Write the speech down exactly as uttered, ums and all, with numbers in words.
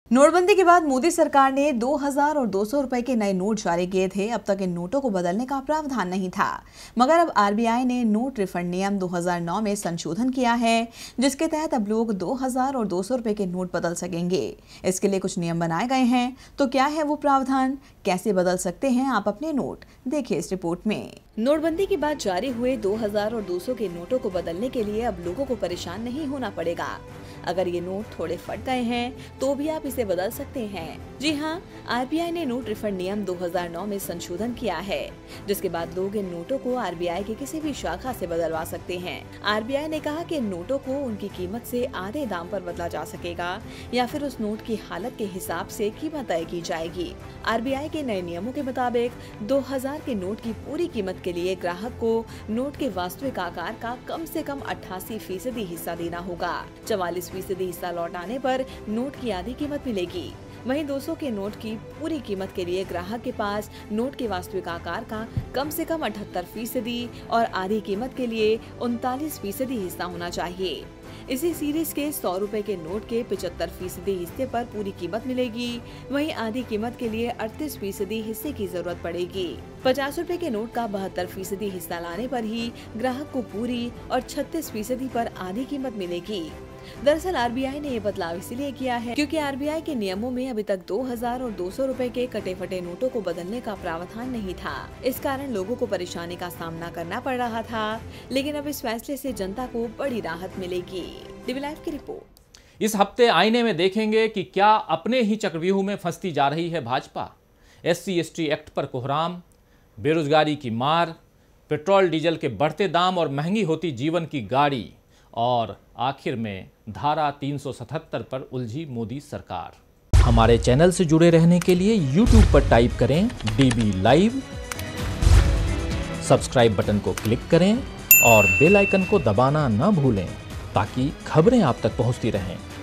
नोटबंदी के बाद मोदी सरकार ने दो हज़ार और दो सौ रुपए के नए नोट जारी किए थे। अब तक इन नोटों को बदलने का प्रावधान नहीं था, मगर अब आरबीआई ने नोट रिफंड नियम दो हज़ार नौ में संशोधन किया है, जिसके तहत अब लोग दो हज़ार और दो सौ रुपए के नोट बदल सकेंगे। इसके लिए कुछ नियम बनाए गए हैं। तो क्या है वो प्रावधान, कैसे बदल सकते हैं आप अपने नोट, देखिए इस रिपोर्ट में। नोटबंदी के बाद जारी हुए दो हज़ार और दो सौ के नोटों को बदलने के लिए अब लोगों को परेशान नहीं होना पड़ेगा। अगर ये नोट थोड़े फट गए हैं तो भी आप इसे बदल सकते हैं। जी हाँ, आरबीआई ने नोट रिफंड नियम दो हज़ार नौ में संशोधन किया है, जिसके बाद लोग इन नोटों को आरबीआई की किसी भी शाखा से बदलवा सकते हैं। आरबीआई ने कहा कि इन नोटों को उनकी कीमत से आधे दाम पर बदला जा सकेगा या फिर उस नोट की हालत के हिसाब से कीमत तय की जाएगी। आरबीआई के नए नियमों के मुताबिक दो हज़ार के नोट की पूरी कीमत के लिए ग्राहक को नोट के वास्तविक आकार का कम से कम अट्ठासी फीसदी हिस्सा देना होगा। चवालीस फीसदी हिस्सा लौटाने पर नोट की आधी कीमत मिलेगी। वहीं दो सौ के नोट की पूरी कीमत के लिए ग्राहक के पास नोट के वास्तविक आकार का कम से कम अठहत्तर फीसदी और आधी कीमत के लिए उनतालीस फीसदी हिस्सा होना चाहिए। इसी सीरीज के सौ रुपए के नोट के पचहत्तर फीसदी हिस्से पर पूरी कीमत मिलेगी। वहीं आधी कीमत के लिए अड़तीस फीसदी हिस्से की जरूरत पड़ेगी। पचास रुपए के नोट का बहत्तर फीसदी हिस्सा लाने पर ही ग्राहक को पूरी और छत्तीस फीसदी पर आधी कीमत मिलेगी। दरअसल आरबीआई ने ये बदलाव इसलिए किया है क्योंकि आरबीआई के नियमों में अभी तक दो हज़ार और दो सौ रुपए के कटे फटे नोटों को बदलने का प्रावधान नहीं था। इस कारण लोगों को परेशानी का सामना करना पड़ रहा था, लेकिन अब इस फैसले से जनता को बड़ी राहत मिलेगी। टीवी लाइव की रिपोर्ट। इस हफ्ते आईने में देखेंगे कि क्या अपने ही चक्रव्यूह में फंसती जा रही है Bhajpa. S C S T act पर कोहराम, बेरोजगारी की मार, पेट्रोल डीजल के बढ़ते दाम और महंगी होती जीवन की गाड़ी, और आखिर में धारा तीन सौ सतहत्तर पर उलझी मोदी सरकार। हमारे चैनल से जुड़े रहने के लिए यूट्यूब पर टाइप करें डीबी लाइव, सब्सक्राइब बटन को क्लिक करें और बेल आइकन को दबाना न भूलें ताकि खबरें आप तक पहुंचती रहें।